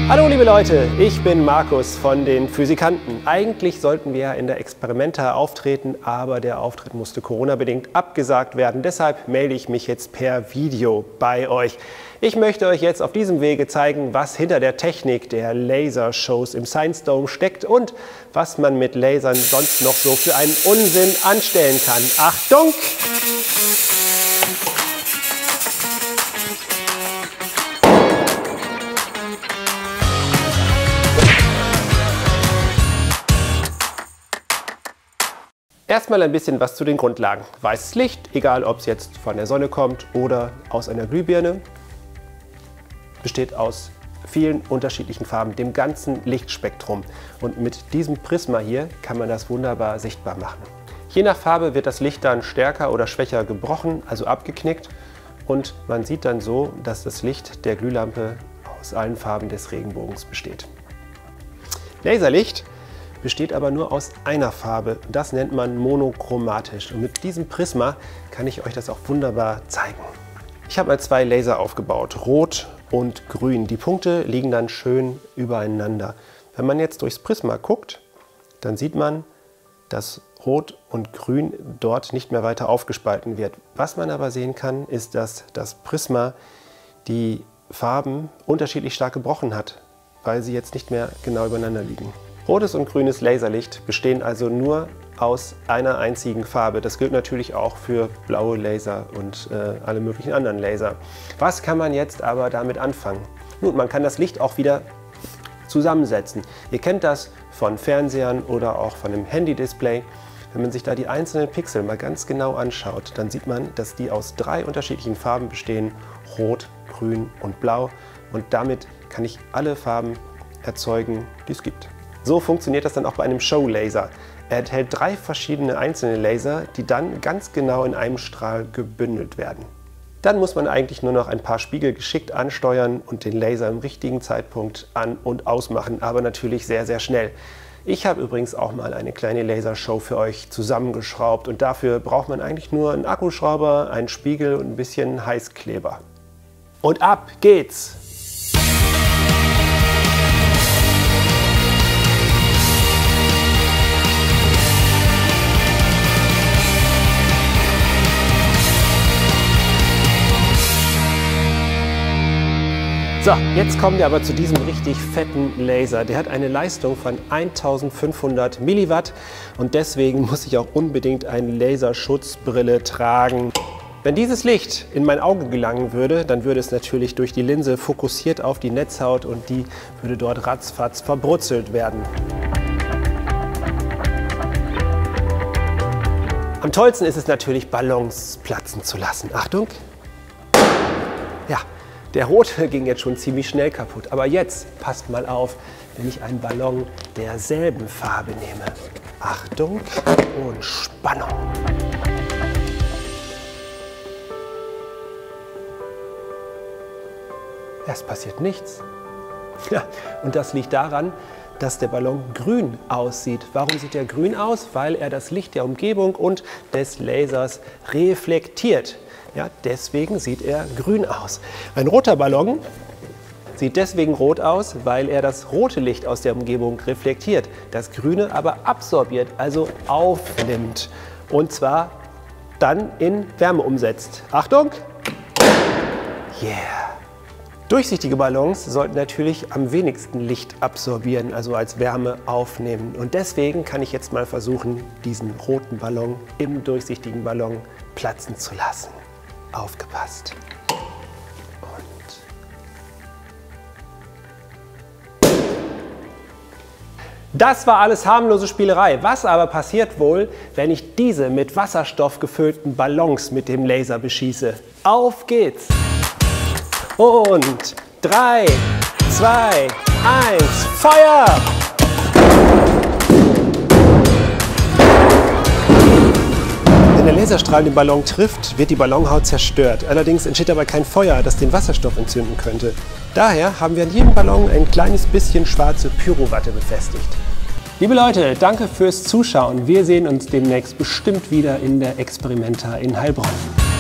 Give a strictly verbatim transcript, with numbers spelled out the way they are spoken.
Hallo liebe Leute, ich bin Markus von den Physikanten. Eigentlich sollten wir ja in der Experimenta auftreten, aber der Auftritt musste Corona-bedingt abgesagt werden. Deshalb melde ich mich jetzt per Video bei euch. Ich möchte euch jetzt auf diesem Wege zeigen, was hinter der Technik der Lasershows im Science Dome steckt und was man mit Lasern sonst noch so für einen Unsinn anstellen kann. Achtung! Erstmal ein bisschen was zu den Grundlagen. Weißes Licht, egal ob es jetzt von der Sonne kommt oder aus einer Glühbirne, besteht aus vielen unterschiedlichen Farben, dem ganzen Lichtspektrum. Und mit diesem Prisma hier kann man das wunderbar sichtbar machen. Je nach Farbe wird das Licht dann stärker oder schwächer gebrochen, also abgeknickt. Und man sieht dann so, dass das Licht der Glühlampe aus allen Farben des Regenbogens besteht. Laserlicht besteht aber nur aus einer Farbe. Das nennt man monochromatisch. Und mit diesem Prisma kann ich euch das auch wunderbar zeigen. Ich habe mal zwei Laser aufgebaut, rot und grün. Die Punkte liegen dann schön übereinander. Wenn man jetzt durchs Prisma guckt, dann sieht man, dass rot und grün dort nicht mehr weiter aufgespalten wird. Was man aber sehen kann, ist, dass das Prisma die Farben unterschiedlich stark gebrochen hat, weil sie jetzt nicht mehr genau übereinander liegen. Rotes und grünes Laserlicht bestehen also nur aus einer einzigen Farbe. Das gilt natürlich auch für blaue Laser und äh, alle möglichen anderen Laser. Was kann man jetzt aber damit anfangen? Nun, man kann das Licht auch wieder zusammensetzen. Ihr kennt das von Fernsehern oder auch von einem Handy-Display. Wenn man sich da die einzelnen Pixel mal ganz genau anschaut, dann sieht man, dass die aus drei unterschiedlichen Farben bestehen: Rot, Grün und Blau. Und damit kann ich alle Farben erzeugen, die es gibt. So funktioniert das dann auch bei einem Show-Laser. Er enthält drei verschiedene einzelne Laser, die dann ganz genau in einem Strahl gebündelt werden. Dann muss man eigentlich nur noch ein paar Spiegel geschickt ansteuern und den Laser im richtigen Zeitpunkt an- und ausmachen, aber natürlich sehr, sehr schnell. Ich habe übrigens auch mal eine kleine Lasershow für euch zusammengeschraubt und dafür braucht man eigentlich nur einen Akkuschrauber, einen Spiegel und ein bisschen Heißkleber. Und ab geht's! So, jetzt kommen wir aber zu diesem richtig fetten Laser. Der hat eine Leistung von eintausendfünfhundert Milliwatt und deswegen muss ich auch unbedingt eine Laserschutzbrille tragen. Wenn dieses Licht in mein Auge gelangen würde, dann würde es natürlich durch die Linse fokussiert auf die Netzhaut und die würde dort ratzfatz verbrutzelt werden. Am tollsten ist es natürlich, Ballons platzen zu lassen. Achtung! Ja. Der rote ging jetzt schon ziemlich schnell kaputt, aber jetzt passt mal auf, wenn ich einen Ballon derselben Farbe nehme. Achtung und Spannung. Es passiert nichts. Ja, und das liegt daran, dass der Ballon grün aussieht. Warum sieht er grün aus? Weil er das Licht der Umgebung und des Lasers reflektiert. Ja, deswegen sieht er grün aus. Ein roter Ballon sieht deswegen rot aus, weil er das rote Licht aus der Umgebung reflektiert, das grüne aber absorbiert, also aufnimmt und zwar dann in Wärme umsetzt. Achtung! Yeah! Durchsichtige Ballons sollten natürlich am wenigsten Licht absorbieren, also als Wärme aufnehmen. Und deswegen kann ich jetzt mal versuchen, diesen roten Ballon im durchsichtigen Ballon platzen zu lassen. Aufgepasst. Und das war alles harmlose Spielerei. Was aber passiert wohl, wenn ich diese mit Wasserstoff gefüllten Ballons mit dem Laser beschieße? Auf geht's! Und drei, zwei, eins, Feuer! Wenn der Laserstrahl den Ballon trifft, wird die Ballonhaut zerstört. Allerdings entsteht dabei kein Feuer, das den Wasserstoff entzünden könnte. Daher haben wir an jedem Ballon ein kleines bisschen schwarze Pyrowatte befestigt. Liebe Leute, danke fürs Zuschauen. Wir sehen uns demnächst bestimmt wieder in der Experimenta in Heilbronn.